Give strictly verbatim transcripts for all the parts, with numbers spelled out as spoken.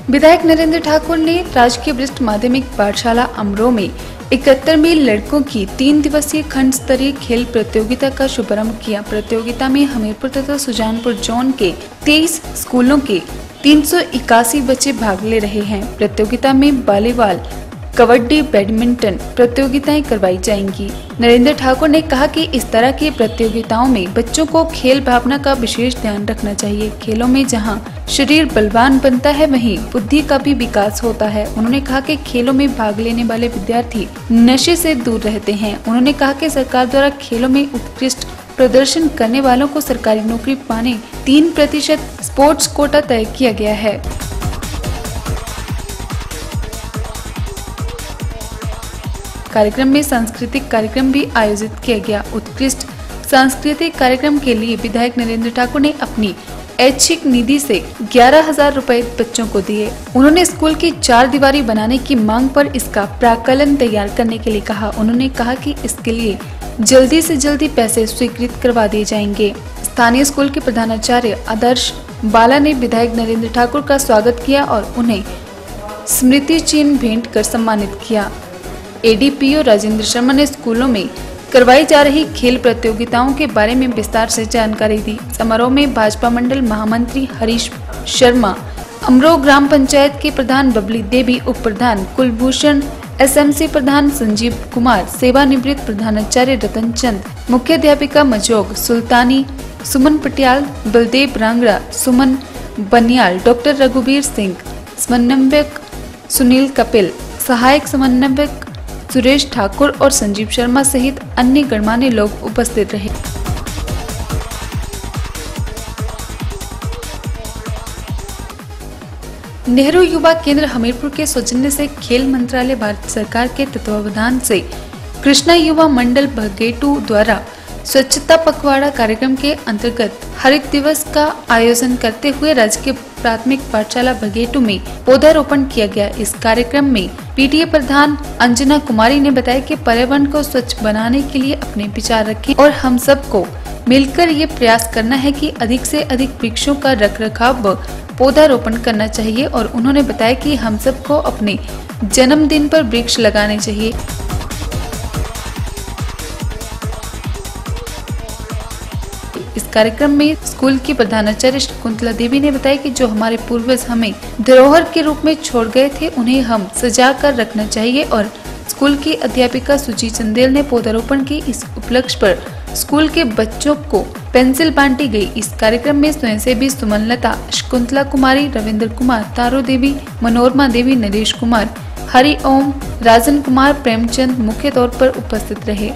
विधायक नरेंद्र ठाकुर ने राजकीय वरिष्ठ माध्यमिक पाठशाला अमरोह में इकहत्तरवीं लड़कों की तीन दिवसीय खंड स्तरीय खेल प्रतियोगिता का शुभारंभ किया। प्रतियोगिता में हमीरपुर तथा सुजानपुर जोन के तेईस स्कूलों के तीन सौ इक्यासी बच्चे भाग ले रहे हैं। प्रतियोगिता में वॉलीबॉल, कबड्डी, बैडमिंटन प्रतियोगिताएं करवाई जाएंगी। नरेंद्र ठाकुर ने कहा कि इस तरह की प्रतियोगिताओं में बच्चों को खेल भावना का विशेष ध्यान रखना चाहिए। खेलों में जहां शरीर बलवान बनता है, वहीं बुद्धि का भी विकास होता है। उन्होंने कहा कि खेलों में भाग लेने वाले विद्यार्थी नशे से दूर रहते हैं। उन्होंने कहा कि सरकार द्वारा खेलों में उत्कृष्ट प्रदर्शन करने वालों को सरकारी नौकरी पाने तीन प्रतिशत स्पोर्ट्स कोटा तय किया गया है। कार्यक्रम में सांस्कृतिक कार्यक्रम भी आयोजित किया गया। उत्कृष्ट सांस्कृतिक कार्यक्रम के लिए विधायक नरेंद्र ठाकुर ने अपनी ऐच्छिक निधि से ग्यारह हजार रुपए बच्चों को दिए। उन्होंने स्कूल की चार दीवारी बनाने की मांग पर इसका प्राक्कलन तैयार करने के लिए कहा। उन्होंने कहा कि इसके लिए जल्दी से जल्दी पैसे स्वीकृत करवा दिए जाएंगे। स्थानीय स्कूल के प्रधानाचार्य आदर्श बाला ने विधायक नरेंद्र ठाकुर का स्वागत किया और उन्हें स्मृति चिन्ह भेंट कर सम्मानित किया। एडीपीओ राजेंद्र शर्मा ने स्कूलों में करवाई जा रही खेल प्रतियोगिताओं के बारे में विस्तार से जानकारी दी। समारोह में भाजपा मंडल महामंत्री हरीश शर्मा, अमरोह ग्राम पंचायत के प्रधान बबली देवी, उप प्रधान कुलभूषण, एसएमसी प्रधान संजीव कुमार, सेवानिवृत्त प्रधानाचार्य रतन चंद, मुख्याध्यापिका मजोग सुल्तानी, सुमन पटियाल, बलदेव रांगड़ा, सुमन बनियाल, डॉक्टर रघुवीर सिंह, समन्वयक सुनील कपिल, सहायक समन्वयक सुरेश ठाकुर और संजीव शर्मा सहित अन्य गणमान्य लोग उपस्थित रहे। नेहरू युवा केंद्र हमीरपुर के सौजन्य से खेल मंत्रालय भारत सरकार के तत्वावधान से कृष्णा युवा मंडल भगेटू द्वारा स्वच्छता पखवाड़ा कार्यक्रम के अंतर्गत हरित दिवस का आयोजन करते हुए राजकीय प्राथमिक पाठशाला भगेटू में पौधारोपण किया गया। इस कार्यक्रम में पीटीए प्रधान अंजना कुमारी ने बताया कि पर्यावरण को स्वच्छ बनाने के लिए अपने विचार रखें और हम सबको मिलकर ये प्रयास करना है कि अधिक से अधिक वृक्षों का रखरखाव व पौधारोपण करना चाहिए। और उन्होंने बताया कि हम सबको अपने जन्मदिन पर वृक्ष लगाने चाहिए। इस कार्यक्रम में स्कूल की प्रधानाचार्य शकुंतला देवी ने बताया कि जो हमारे पूर्वज हमें धरोहर के रूप में छोड़ गए थे, उन्हें हम सजा कर रखना चाहिए। और स्कूल की अध्यापिका सुची चंदेल ने पौधारोपण की इस उपलक्ष्य पर स्कूल के बच्चों को पेंसिल बांटी गई। इस कार्यक्रम में स्वयंसेवी सुमनलता, शकुंतला कुमारी, रविंद्र कुमार, तारो देवी, मनोरमा देवी, नरेश कुमार, हरि ओम, राजन कुमार, प्रेमचंद मुख्य तौर पर उपस्थित रहे।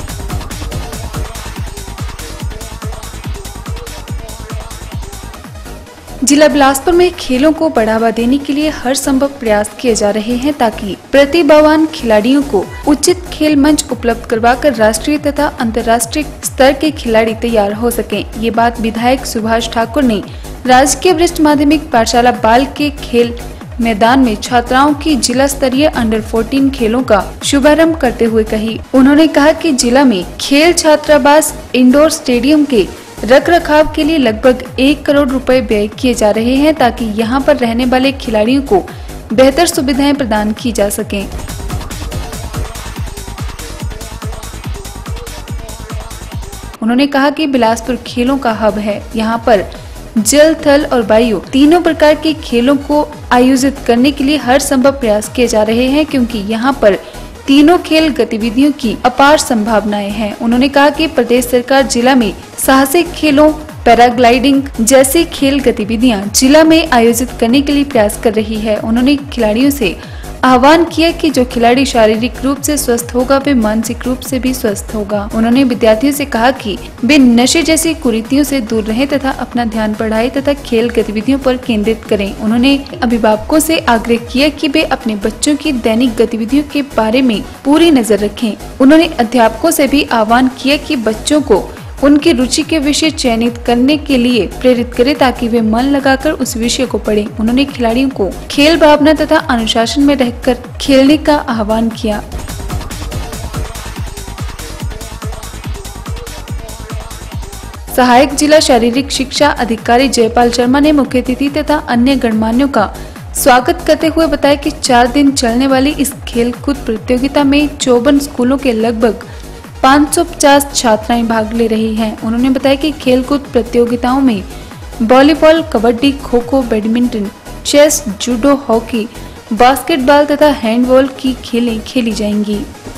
जिला बिलासपुर में खेलों को बढ़ावा देने के लिए हर संभव प्रयास किए जा रहे हैं ताकि प्रतिभावान खिलाड़ियों को उचित खेल मंच उपलब्ध करवाकर राष्ट्रीय तथा अंतर्राष्ट्रीय स्तर के खिलाड़ी तैयार हो सकें। ये बात विधायक सुभाष ठाकुर ने राजकीय वरिष्ठ माध्यमिक पाठशाला बाल के खेल मैदान में छात्राओं की जिला स्तरीय अंडर चौदह खेलों का शुभारंभ करते हुए कही। उन्होंने कहा कि जिला में खेल छात्रावास, इंडोर स्टेडियम के रख रखाव के लिए लगभग एक करोड़ रुपए व्यय किए जा रहे हैं ताकि यहां पर रहने वाले खिलाड़ियों को बेहतर सुविधाएं प्रदान की जा सकें। उन्होंने कहा कि बिलासपुर खेलों का हब है। यहां पर जल, थल और वायु तीनों प्रकार के खेलों को आयोजित करने के लिए हर संभव प्रयास किए जा रहे हैं क्योंकि यहां पर तीनों खेल गतिविधियों की अपार संभावनाएं हैं। उन्होंने कहा कि प्रदेश सरकार जिला में साहसिक खेलों, पैराग्लाइडिंग जैसी खेल गतिविधियां जिला में आयोजित करने के लिए प्रयास कर रही है। उन्होंने खिलाड़ियों से आह्वान किया कि जो खिलाड़ी शारीरिक रूप से स्वस्थ होगा वे मानसिक रूप से भी स्वस्थ होगा। उन्होंने विद्यार्थियों से कहा कि वे नशे जैसी कुरीतियों से दूर रहें तथा अपना ध्यान पढ़ाई तथा खेल गतिविधियों पर केंद्रित करें। उन्होंने अभिभावकों से आग्रह किया कि वे अपने बच्चों की दैनिक गतिविधियों के बारे में पूरी नजर रखें। उन्होंने अध्यापकों से भी आह्वान किया कि बच्चों को उनकी रुचि के विषय चयनित करने के लिए प्रेरित करें ताकि वे मन लगाकर उस विषय को पढ़ें। उन्होंने खिलाड़ियों को खेल भावना तथा अनुशासन में रहकर खेलने का आह्वान किया। सहायक जिला शारीरिक शिक्षा अधिकारी जयपाल शर्मा ने मुख्य अतिथि तथा अन्य गणमान्यों का स्वागत करते हुए बताया कि चार दिन चलने वाली इस खेलकूद प्रतियोगिता में चौवन स्कूलों के लगभग पाँच सौ पचास छात्राएं भाग ले रही हैं। उन्होंने बताया कि खेलकूद प्रतियोगिताओं में volleyball, kabaddi, kho kho, badminton, chess, judo, hockey, basketball तथा हैंडबॉल की खेलें खेली जाएंगी।